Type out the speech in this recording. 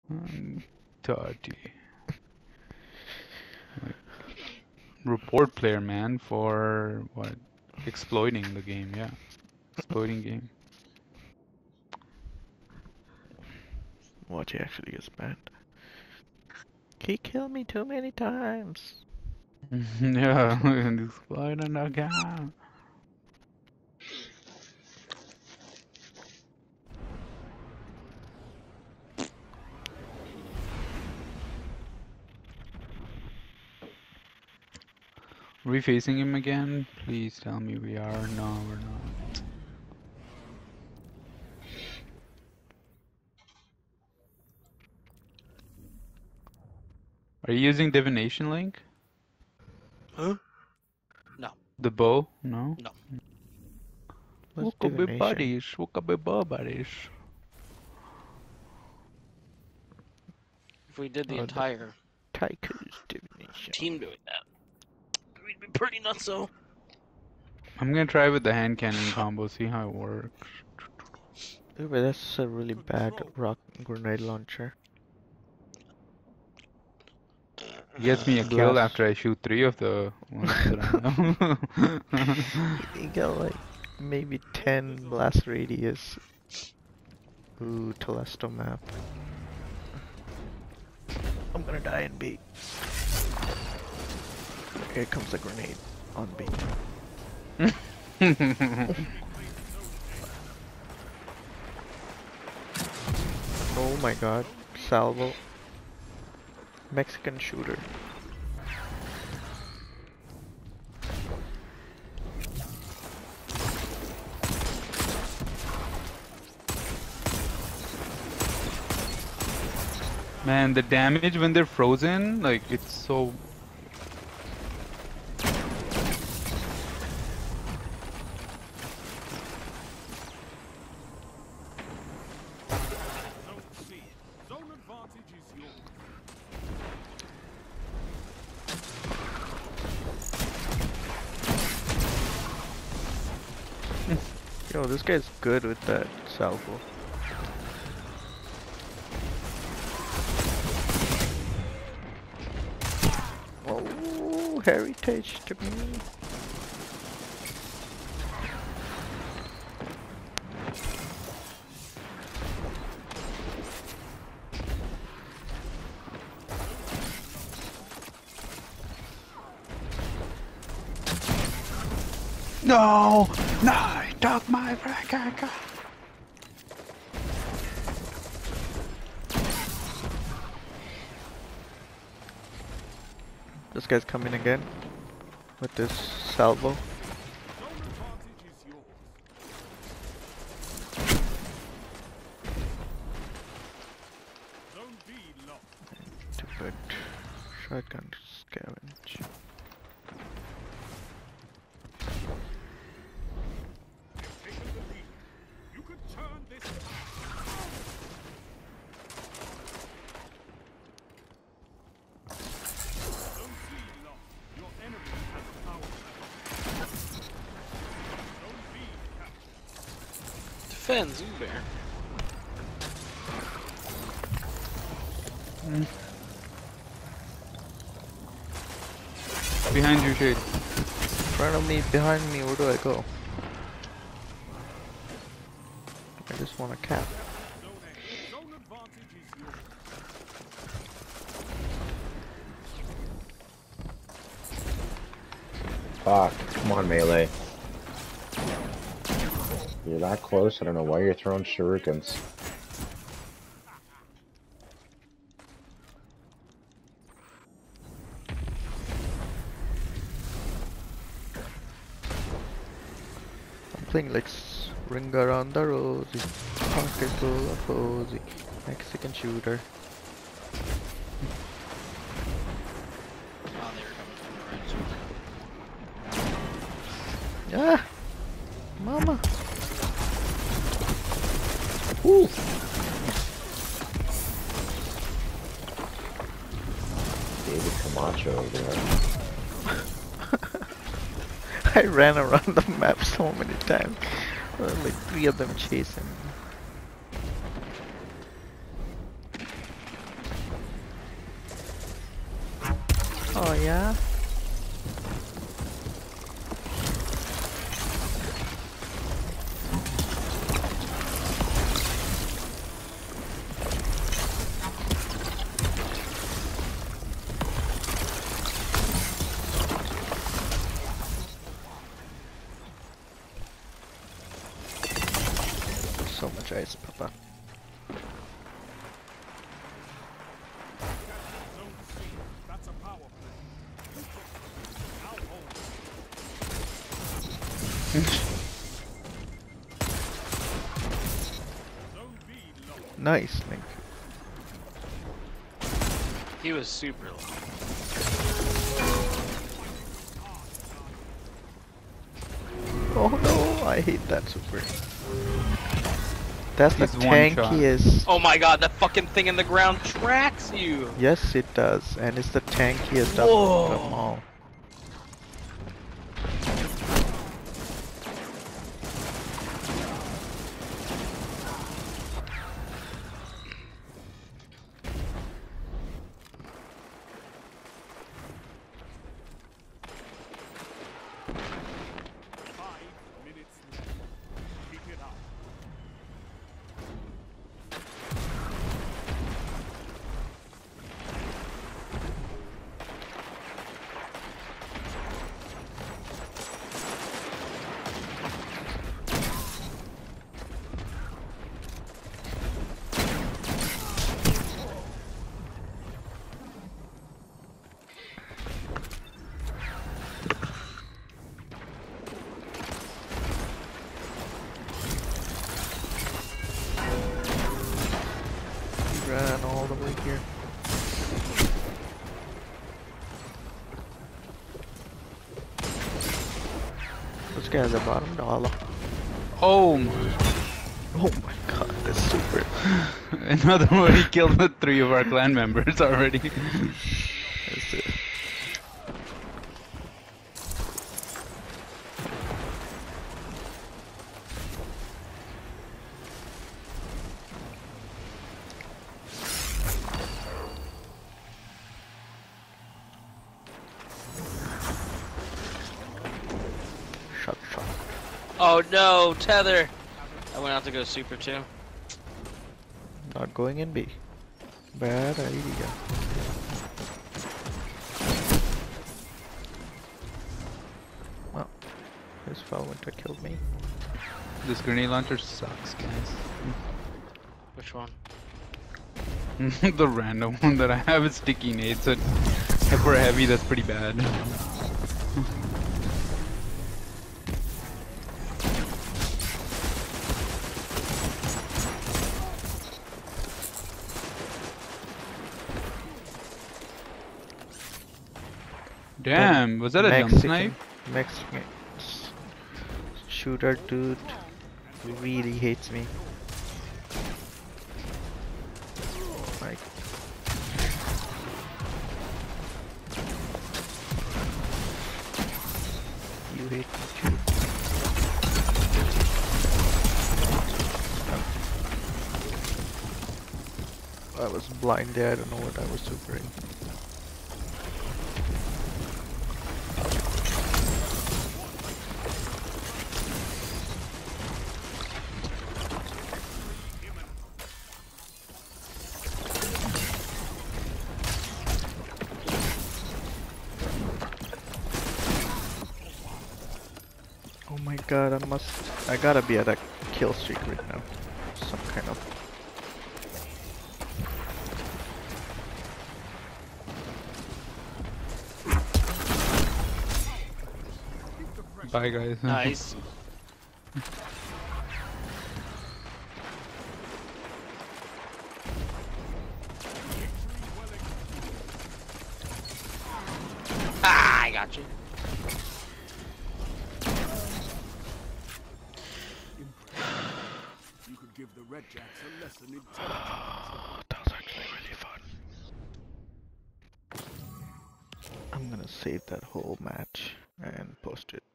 Toddy. Like, report player, man, for what? Exploiting the game, yeah. Exploiting game. Watch, he actually gets banned. He killed me too many times. Yeah, exploiting the game. Are we facing him again? Please tell me we are. No, we're not. Are you using divination link? Huh? No. The bow? No? No. What's What could be divination? buddies? What could be buddies? If we did the Oh, entire Taiku's divination. team doing that, we'd be pretty nuts, though. I'm gonna try with the hand cannon combo, see how it works. Ooh, but that's a really bad rock grenade launcher. It gets me a kill Blast. after I shoot 3 of the ones that I know. You got like maybe 10 blast radius. Ooh, Telesto map. I'm gonna die in B. Here comes a grenade on B. Oh my god. Salvo. Mexican shooter. Man, the damage when they're frozen, like, it's so... Yo, this guy's good with that salvo. Oh, heritage to me. No! No! I took my frag. This guy's coming again with this salvo. Too good. Shotgun scavenge. Defend Zoombear. Behind you, Shade. In front of me, behind me, where do I go? I just want a cap. Fuck, come on, melee. You're that close, I don't know why you're throwing shurikens. I'm playing like Ring Around the Rosie, pocket full of Rosie, Mexican shooter. Oh, they were coming from the right. Ah! Mama! Ooh! David Camacho over there. I ran around the map so many times. Like 3 of them chasing me. Oh yeah? So much ice, Papa. Nice, Link. He was super low. Oh no, I hate that super. That's the He's one shot. tankiest. Oh my god, that fucking thing in the ground tracks you! Yes, it does, and it's the tankiest Whoa. of them all. Ran all the way here. This guy's a bottom dollar. Oh my. Oh my god, this super. Another one. He killed the 3 of our clan members already. This is- Shot, shot. Oh no, tether! I went out to go super too. Not going in B. Bad idea. Well, his foul winter killed me. This grenade launcher sucks, guys. Which one? The random one that I have is sticky nades, and if we're heavy, that's pretty bad. Damn, was that a dump snipe? Mexican shooter dude really hates me. Like, you hate me too. I was blind there, I don't know what I was supering. Oh my god, I gotta be at a kill streak right now. Some kind of. Bye, guys. Nice. Ah, I got you. You could give the Red Jacks a lesson in That was actually really fun. I'm gonna save that whole match and post it.